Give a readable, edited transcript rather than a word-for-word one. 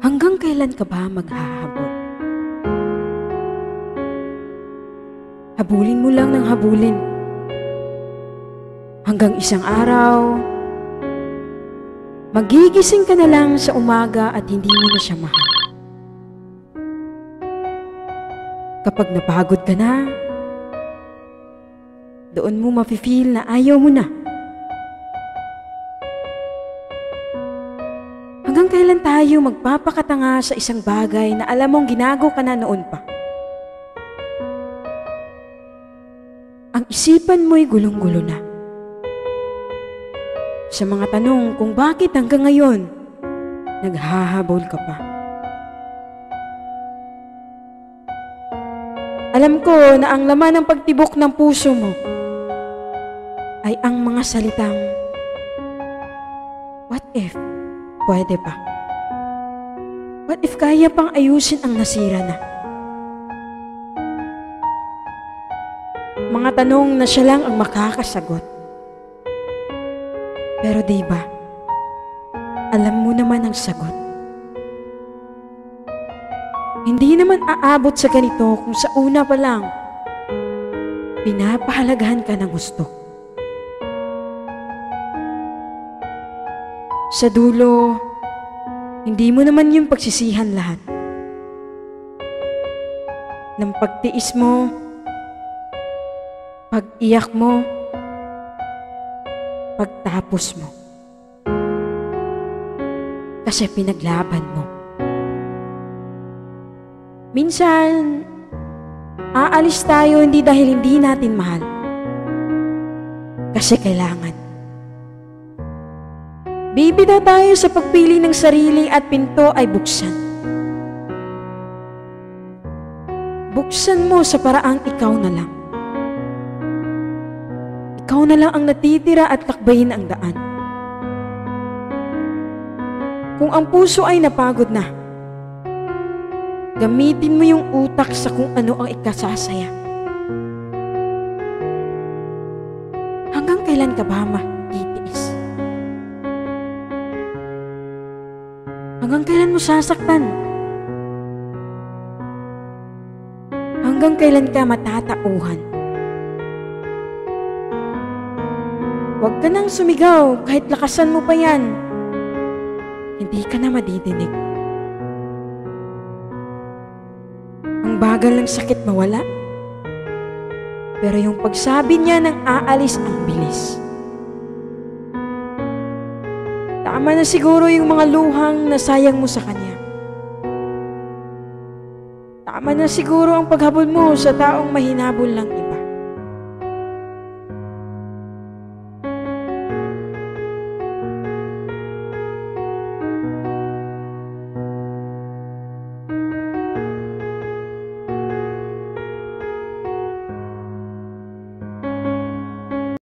Hanggang kailan ka ba maghahabol? Habulin mo lang ng habulin. Hanggang isang araw, magigising ka na lang sa umaga at hindi mo na siya mahal. Kapag napagod ka na, doon mo mafe-feel na ayaw mo na. Hanggang kailan tayo magpapakatanga sa isang bagay na alam mong ginago ka na noon pa? Ang isipan mo'y gulong-gulo na. Sa mga tanong kung bakit hanggang ngayon, naghahabol ka pa. Alam ko na ang laman ng pagtibok ng puso mo ay ang mga salitang, what if pwede pa? What if kaya pang ayusin ang nasira na? Mga tanong na siya lang ang makakasagot. Pero diba, alam mo naman ang sagot. Hindi naman aabot sa ganito kung sa una pa lang, pinapahalagahan ka ng gusto. Sa dulo, hindi mo naman yung pagsisihan lahat. Ng pagtiis mo, pag-iyak mo, pagtapos mo. Kasi pinaglaban mo. Minsan, aalis tayo hindi dahil hindi natin mahal. Kasi kailangan. Bibitaw tayo sa pagpili ng sarili at pinto ay buksan. Buksan mo sa paraang ikaw na lang. Ikaw na lang ang natitira at lakbayin ang daan. Kung ang puso ay napagod na, gamitin mo yung utak sa kung ano ang ikasasaya. Hanggang kailan ka ba matitiis? Hanggang kailan mo sasaktan? Hanggang kailan ka matatauhan? Huwag ka nang sumigaw kahit lakasan mo pa yan. Hindi ka na madidinig. Ang bagal ng sakit mawala. Pero yung pagsabi niya ng aalis ang bilis. Tama na siguro yung mga luhang nasayang mo sa kanya. Tama na siguro ang paghabol mo sa taong mahinabol lang iba.